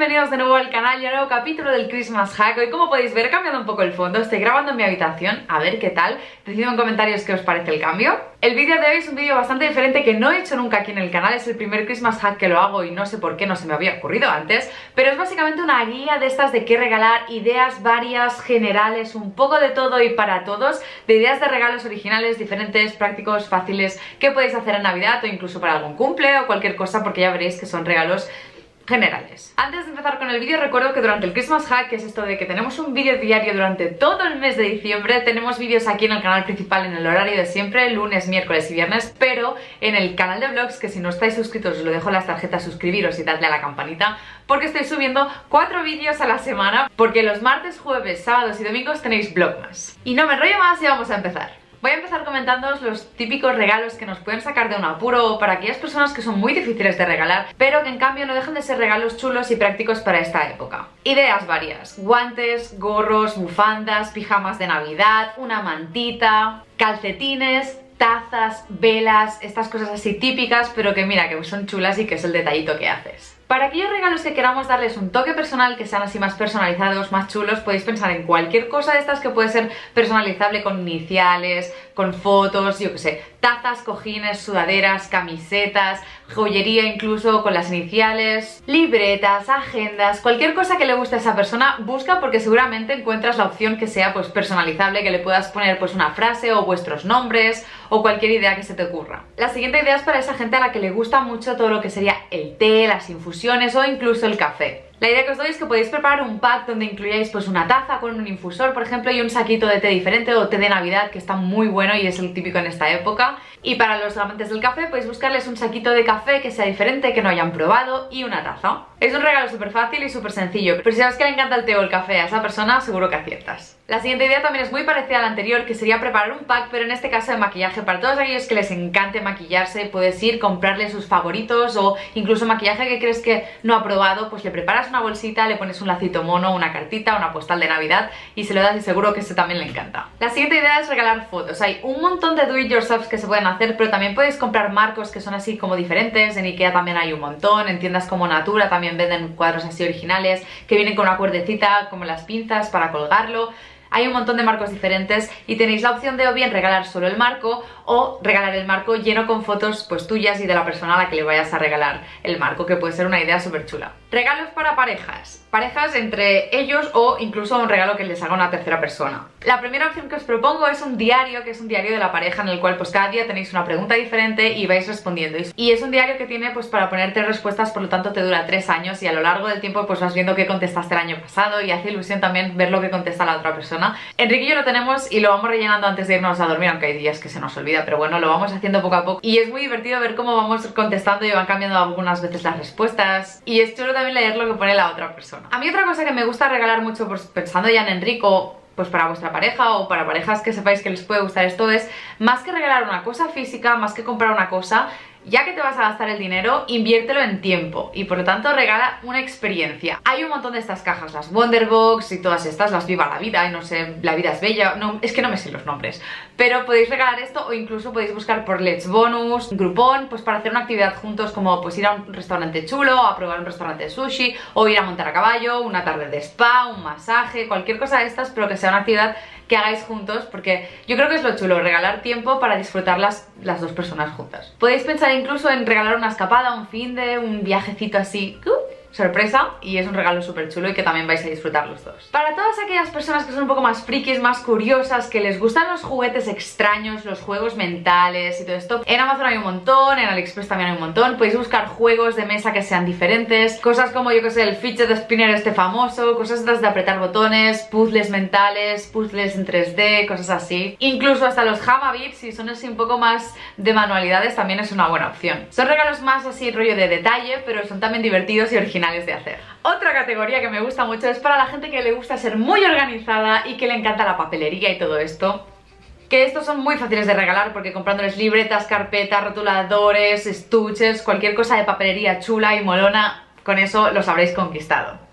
bienvenidos de nuevo al canal y a un nuevo capítulo del Christmas Hack. Hoy, como podéis ver, he cambiado un poco el fondo. Estoy grabando en mi habitación, a ver qué tal. Decidme en comentarios qué os parece el cambio. El vídeo de hoy es un vídeo bastante diferente que no he hecho nunca aquí en el canal. Es el primer Christmas Hack que lo hago y no sé por qué no se me había ocurrido antes. Pero es básicamente una guía de estas de qué regalar, ideas varias, generales, un poco de todo y para todos, de ideas de regalos originales, diferentes, prácticos, fáciles, que podéis hacer en Navidad o incluso para algún cumple o cualquier cosa, porque ya veréis que son regalos generales. Antes de empezar con el vídeo, recuerdo que durante el Christmas Hack, que es esto de que tenemos un vídeo diario durante todo el mes de diciembre, tenemos vídeos aquí en el canal principal en el horario de siempre, lunes, miércoles y viernes, pero en el canal de vlogs, que si no estáis suscritos os lo dejo en las tarjetas, suscribiros y dadle a la campanita, porque estoy subiendo 4 vídeos a la semana, porque los martes, jueves, sábados y domingos tenéis vlogmas. Y no me enrollo más y vamos a empezar. Voy a empezar comentándoos los típicos regalos que nos pueden sacar de un apuro para aquellas personas que son muy difíciles de regalar, pero que en cambio no dejan de ser regalos chulos y prácticos para esta época. Ideas varias: guantes, gorros, bufandas, pijamas de Navidad, una mantita, calcetines, tazas, velas, estas cosas así típicas, pero que mira, que son chulas y que es el detallito que haces. Para aquellos regalos que queramos darles un toque personal, que sean así más personalizados, más chulos, podéis pensar en cualquier cosa de estas que puede ser personalizable con iniciales, con fotos, yo que sé, tazas, cojines, sudaderas, camisetas, joyería incluso con las iniciales, libretas, agendas, cualquier cosa que le guste a esa persona, busca, porque seguramente encuentras la opción que sea pues personalizable, que le puedas poner pues una frase o vuestros nombres o cualquier idea que se te ocurra. La siguiente idea es para esa gente a la que le gusta mucho todo lo que sería el té, las infusiones o incluso el café. La idea que os doy es que podéis preparar un pack donde incluyáis pues una taza con un infusor, por ejemplo, y un saquito de té diferente o té de Navidad, que está muy bueno y es el típico en esta época. Y para los amantes del café podéis buscarles un saquito de café que sea diferente, que no hayan probado, y una taza. Es un regalo súper fácil y súper sencillo, pero si sabes que le encanta el té o el café a esa persona, seguro que aciertas. La siguiente idea también es muy parecida a la anterior, que sería preparar un pack, pero en este caso de maquillaje. Para todos aquellos que les encante maquillarse, puedes ir, comprarle sus favoritos o incluso maquillaje que crees que no ha probado, pues le preparas una bolsita, le pones un lacito mono, una cartita, una postal de Navidad y se lo das y seguro que ese también le encanta. La siguiente idea es regalar fotos. Hay un montón de do it yourself que se pueden hacer, pero también podéis comprar marcos que son así como diferentes. En Ikea también hay un montón, en tiendas como Natura también venden cuadros así originales que vienen con una cuerdecita como las pinzas para colgarlo. Hay un montón de marcos diferentes y tenéis la opción de o bien regalar solo el marco o regalar el marco lleno con fotos pues tuyas y de la persona a la que le vayas a regalar el marco, que puede ser una idea súper chula. Regalos para parejas. Parejas entre ellos o incluso un regalo que les haga una tercera persona. La primera opción que os propongo es un diario, que es un diario de la pareja en el cual pues cada día tenéis una pregunta diferente y vais respondiendo. Y es un diario que tiene pues para poner 3 respuestas, por lo tanto te dura 3 años y a lo largo del tiempo pues vas viendo qué contestaste el año pasado y hace ilusión también ver lo que contesta la otra persona. Enrique y yo lo tenemos y lo vamos rellenando antes de irnos a dormir, aunque hay días que se nos olvida, pero bueno, lo vamos haciendo poco a poco y es muy divertido ver cómo vamos contestando y van cambiando algunas veces las respuestas y es chulo también leer lo que pone la otra persona. A mí otra cosa que me gusta regalar mucho, pues pensando ya en Enrico, pues para vuestra pareja o para parejas que sepáis que les puede gustar esto, es más que regalar una cosa física, más que comprar una cosa, ya que te vas a gastar el dinero, inviértelo en tiempo y por lo tanto regala una experiencia. Hay un montón de estas cajas, las Wonderbox y todas estas, las Viva la Vida y no sé, La Vida es Bella, no, es que no me sé los nombres, pero podéis regalar esto o incluso podéis buscar por Let's Bonus, Groupon, pues para hacer una actividad juntos, como pues ir a un restaurante chulo, a probar un restaurante de sushi o ir a montar a caballo, una tarde de spa, un masaje, cualquier cosa de estas, pero que sea una actividad que hagáis juntos, porque yo creo que es lo chulo, regalar tiempo para disfrutar las dos personas juntas. Podéis pensar incluso en regalar una escapada, un finde, un viajecito así, sorpresa, y es un regalo súper chulo y que también vais a disfrutar los dos. Para todas aquellas personas que son un poco más frikis, más curiosas, que les gustan los juguetes extraños, los juegos mentales y todo esto, en Amazon hay un montón, en AliExpress también hay un montón. Podéis buscar juegos de mesa que sean diferentes, cosas como, yo que sé, el fidget spinner este famoso, cosas de apretar botones, puzzles mentales, puzzles en 3D, cosas así. Incluso hasta los Hamabits, si son así un poco más de manualidades, también es una buena opción. Son regalos más así rollo de detalle, pero son también divertidos y originales de hacer. Otra categoría que me gusta mucho es para la gente que le gusta ser muy organizada y que le encanta la papelería y todo esto. Que estos son muy fáciles de regalar porque comprándoles libretas, carpetas, rotuladores, estuches, cualquier cosa de papelería chula y molona, con eso los habréis conquistado.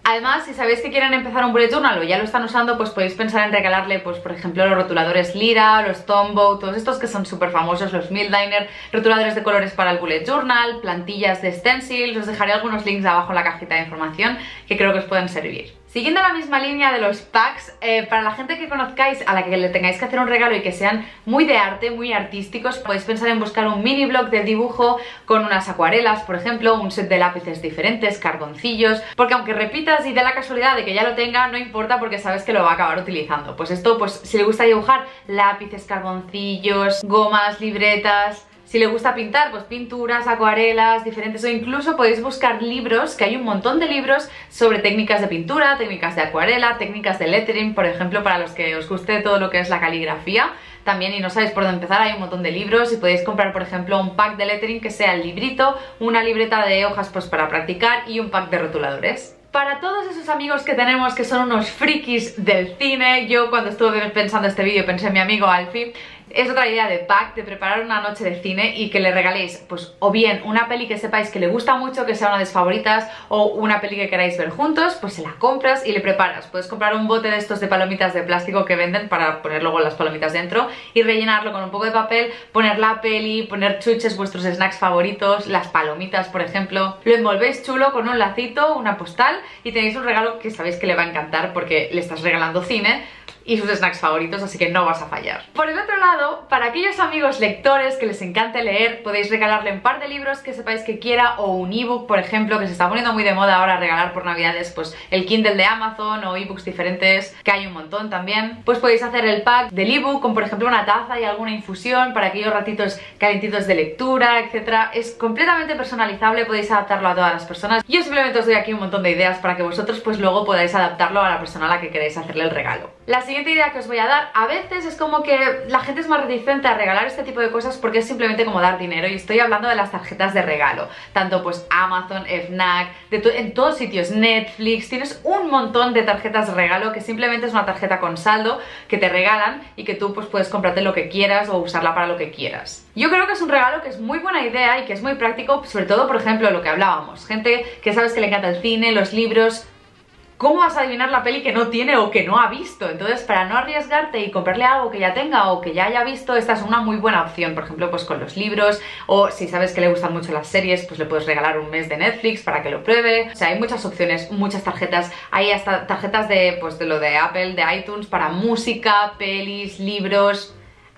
Además, si sabéis que quieren empezar un bullet journal o ya lo están usando, pues podéis pensar en regalarle, pues por ejemplo, los rotuladores Lira, los Tombow, todos estos que son súper famosos, los Mildliner, rotuladores de colores para el bullet journal, plantillas de stencils. Os dejaré algunos links abajo en la cajita de información que creo que os pueden servir. Siguiendo la misma línea de los packs, para la gente que conozcáis, a la que le tengáis que hacer un regalo y que sean muy de arte, muy artísticos, podéis pensar en buscar un mini blog de dibujo con unas acuarelas, por ejemplo, un set de lápices diferentes, carboncillos, porque aunque repitas y dé la casualidad de que ya lo tenga, no importa porque sabes que lo va a acabar utilizando. Pues esto, pues si le gusta dibujar, lápices, carboncillos, gomas, libretas. Si le gusta pintar, pues pinturas, acuarelas, diferentes, o incluso podéis buscar libros, que hay un montón de libros sobre técnicas de pintura, técnicas de acuarela, técnicas de lettering, por ejemplo, para los que os guste todo lo que es la caligrafía también y no sabéis por dónde empezar, hay un montón de libros y podéis comprar, por ejemplo, un pack de lettering que sea el librito, una libreta de hojas pues para practicar y un pack de rotuladores. Para todos esos amigos que tenemos que son unos frikis del cine, yo cuando estuve pensando este vídeo pensé en mi amigo Alfie. Es otra idea de pack, de preparar una noche de cine y que le regaléis, pues, o bien una peli que sepáis que le gusta mucho, que sea una de sus favoritas, o una peli que queráis ver juntos, pues se la compras y le preparas. Puedes comprar un bote de estos de palomitas de plástico que venden para poner luego las palomitas dentro y rellenarlo con un poco de papel, poner la peli, poner chuches, vuestros snacks favoritos, las palomitas, por ejemplo. Lo envolvéis chulo con un lacito, una postal y tenéis un regalo que sabéis que le va a encantar porque le estás regalando cine y sus snacks favoritos, así que no vas a fallar. Por el otro lado, para aquellos amigos lectores que les encante leer, podéis regalarle un par de libros que sepáis que quiera o un ebook, por ejemplo, que se está poniendo muy de moda ahora regalar por navidades, pues el Kindle de Amazon o ebooks diferentes, que hay un montón también. Pues podéis hacer el pack del ebook con, por ejemplo, una taza y alguna infusión para aquellos ratitos calentitos de lectura, etc. Es completamente personalizable, podéis adaptarlo a todas las personas. Yo simplemente os doy aquí un montón de ideas para que vosotros pues luego podáis adaptarlo a la persona a la que queréis hacerle el regalo. La siguiente idea que os voy a dar, a veces es como que la gente es más reticente a regalar este tipo de cosas porque es simplemente como dar dinero, y estoy hablando de las tarjetas de regalo, tanto pues Amazon, Fnac, en todos sitios, Netflix, tienes un montón de tarjetas de regalo que simplemente es una tarjeta con saldo que te regalan y que tú pues puedes comprarte lo que quieras o usarla para lo que quieras. Yo creo que es un regalo que es muy buena idea y que es muy práctico, sobre todo por ejemplo lo que hablábamos, gente que sabes que le encanta el cine, los libros. ¿Cómo vas a adivinar la peli que no tiene o que no ha visto? Entonces, para no arriesgarte y comprarle algo que ya tenga o que ya haya visto, esta es una muy buena opción. Por ejemplo, pues con los libros, o si sabes que le gustan mucho las series, pues le puedes regalar un mes de Netflix para que lo pruebe. O sea, hay muchas opciones, muchas tarjetas. Hay hasta tarjetas de, pues de lo de Apple, de iTunes, para música, pelis, libros.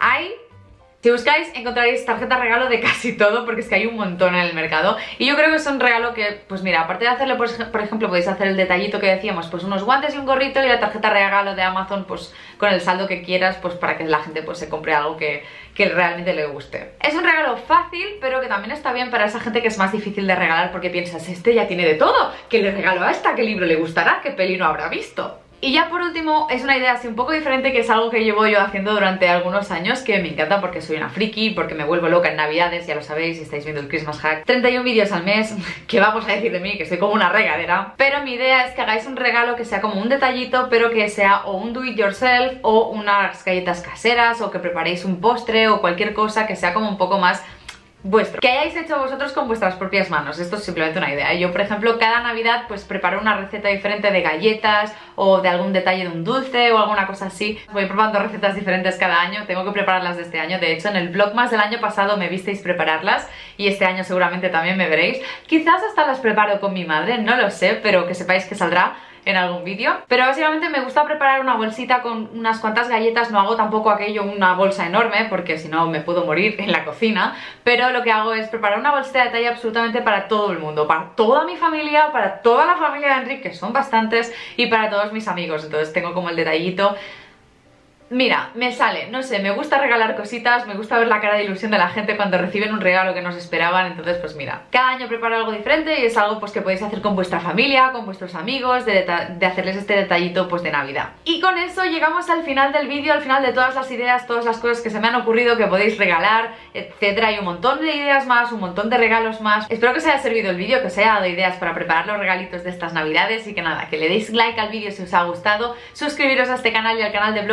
Si buscáis encontraréis tarjeta regalo de casi todo porque es que hay un montón en el mercado y yo creo que es un regalo que, pues mira, aparte de hacerle, por ejemplo, podéis hacer el detallito que decíamos, pues unos guantes y un gorrito y la tarjeta regalo de Amazon pues con el saldo que quieras, pues para que la gente pues se compre algo que realmente le guste. Es un regalo fácil, pero que también está bien para esa gente que es más difícil de regalar porque piensas, este ya tiene de todo, ¿qué le regalo a esta? ¿Qué libro le gustará? ¿Qué peli no habrá visto? Y ya por último, es una idea así un poco diferente, que es algo que llevo yo haciendo durante algunos años, que me encanta porque soy una friki, porque me vuelvo loca en navidades, ya lo sabéis si estáis viendo el Christmas Hack. 31 vídeos al mes, ¿qué vamos a decir de mí? Que soy como una regadera. Pero mi idea es que hagáis un regalo que sea como un detallito, pero que sea o un do it yourself o unas galletas caseras, o que preparéis un postre o cualquier cosa que sea como un poco más vuestro, que hayáis hecho vosotros con vuestras propias manos. Esto es simplemente una idea. Yo, por ejemplo, cada Navidad pues preparo una receta diferente de galletas o de algún detalle de un dulce o alguna cosa así. Voy probando recetas diferentes cada año, tengo que prepararlas de este año. De hecho, en el vlogmas del año pasado me visteis prepararlas y este año seguramente también me veréis. Quizás hasta las preparo con mi madre, no lo sé, pero que sepáis que saldrá en algún vídeo. Pero básicamente me gusta preparar una bolsita con unas cuantas galletas. No hago tampoco aquello una bolsa enorme porque si no me puedo morir en la cocina, pero lo que hago es preparar una bolsita de detalle absolutamente para todo el mundo, para toda mi familia, para toda la familia de Enrique, que son bastantes, y para todos mis amigos. Entonces tengo como el detallito. Mira, me sale, no sé, me gusta regalar cositas, me gusta ver la cara de ilusión de la gente cuando reciben un regalo que no se esperaban. Entonces pues mira, cada año preparo algo diferente y es algo pues que podéis hacer con vuestra familia, con vuestros amigos, de hacerles este detallito pues de Navidad. Y con eso llegamos al final del vídeo, al final de todas las ideas, todas las cosas que se me han ocurrido que podéis regalar, etcétera. Hay un montón de ideas más, un montón de regalos más. Espero que os haya servido el vídeo, que os haya dado ideas para preparar los regalitos de estas Navidades y que nada, que le deis like al vídeo si os ha gustado, suscribiros a este canal y al canal de vlogs para no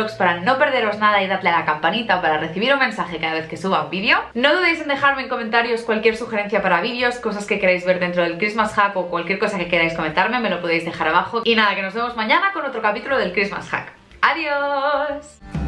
no perderos nada y darle a la campanita para recibir un mensaje cada vez que suba un vídeo. No dudéis en dejarme en comentarios cualquier sugerencia para vídeos, cosas que queráis ver dentro del Christmas Hack o cualquier cosa que queráis comentarme, me lo podéis dejar abajo. Y nada, que nos vemos mañana con otro capítulo del Christmas Hack. ¡Adiós!